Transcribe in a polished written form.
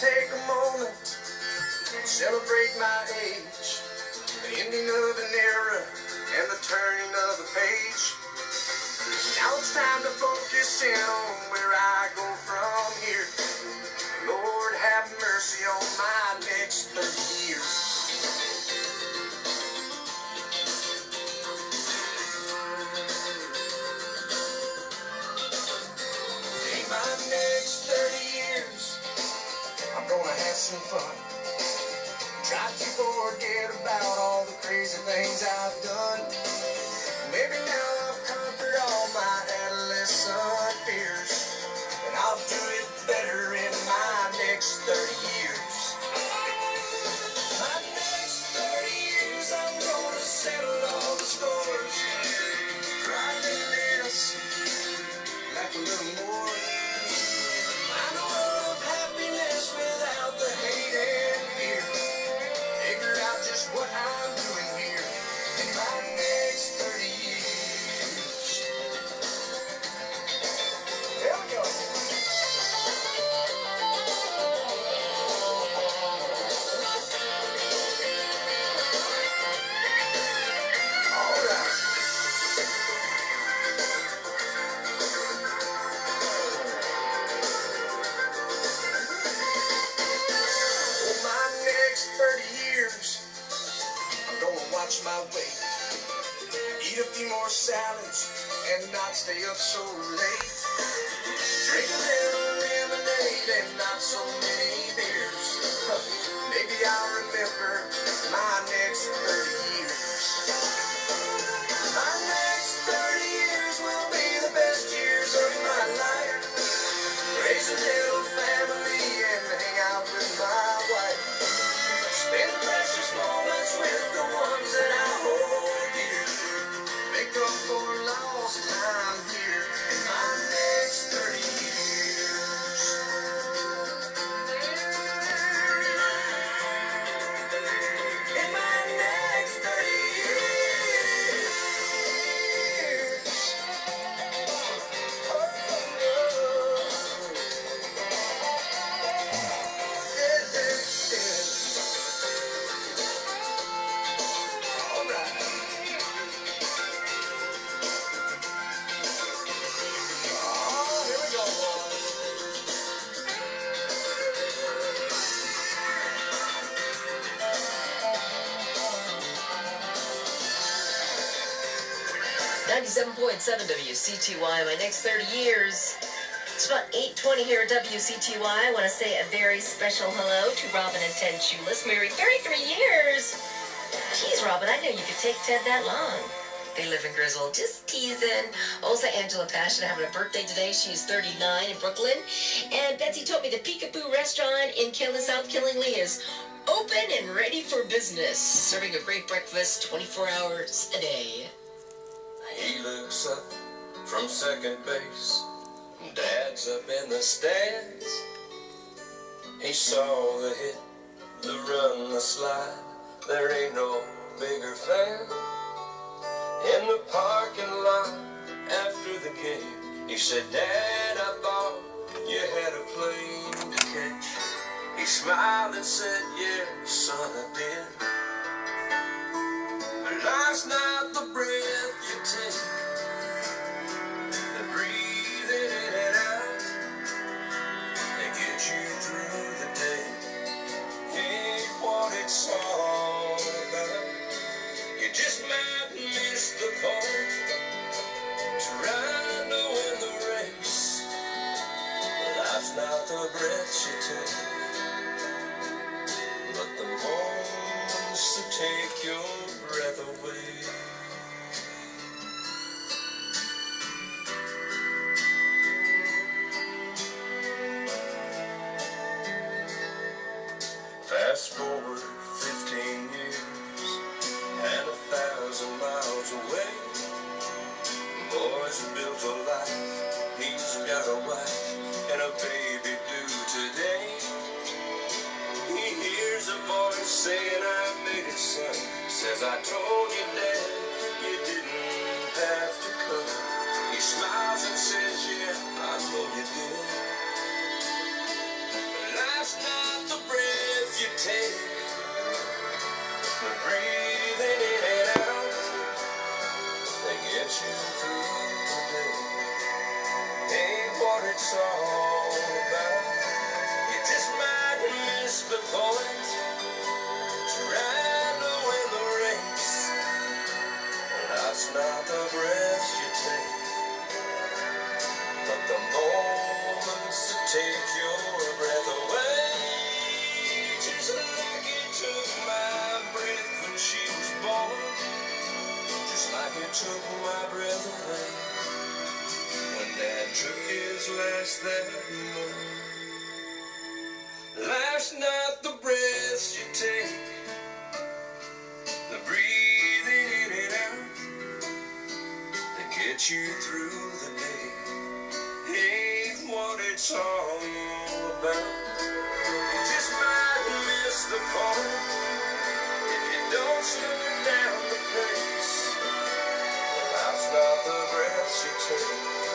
take a moment and celebrate my age, the ending of an era and the turning of a page. Now it's time to focus in on where I go from here. Lord, have mercy on my next 30 years. In my next 30 years, I'm gonna have some fun. Try to forget about all the crazy things I've done. Maybe now I've conquered all my adolescent fears, and I'll do it better in my next 30 years. My next 30 years, I'm gonna settle all the scores. Cry a little less, laugh a little more. Find a world of happiness without the hate and fear. Figure out just what I'm doing here in my next 30 years. There we go. All right. For my next 30 years, I'm gonna watch my weight, eat a few more salads, and not stay up so late. Drink a little lemonade and not so many beers. Maybe I'll remember my next 30 years. My next 30 years will be the best years of my life. Raise a little family and hang out with my wife. Spend precious moments with the ones that I hold dear. Make up for lost time here in my next 30 years. In my next 30 years. Oh, yeah, yeah, yeah. All right. Oh, here we go, boys. .7 WCTY, my next 30 years. It's about 8:20 here at WCTY. I want to say a very special hello to Robin and Ted Chulis, married 33 years. Geez, Robin, I knew you could take Ted that long. They live in Grizzle, just teasing. Also, Angela Passion having a birthday today. She's 39 in Brooklyn. And Betsy told me the Peekaboo restaurant in South Killingly is open and ready for business, serving a great breakfast 24 hours a day. He looks up from second base. Dad's up in the stands. He saw the hit, the run, the slide. There ain't no bigger fan. In the parking lot after the game, he said, Dad, I thought you had a plane to catch. He smiled and said, yeah, son, I did. But life's not the breath you take, the breathing in and out, that get you through the day. Ain't what it's all about. You just might miss the point, trying to win the race. Life's not the breath you take, but the moments that take your breath away. Fast forward 15 years and 1,000 miles away. Boy's built a life, he's got a wife and a baby due today. He hears a voice saying, I made it, son. Says, I told you, Dad, you didn't have to come. He smiles and says, yeah, I know you did. Life's not get you through the day. Ain't what it's all about. You just might miss the point. Trying to win the race. Life's not the breaths you take, but the moments that take your breath away. Just like it took my breath when she was born. Just like it took my breath away when Dad took his last that morning. Life's not the breaths you take, the breathing in and out that get you through the day. Ain't what it's all about. You just might miss the point if you don't slow down the pace. Life's not the breaths you take,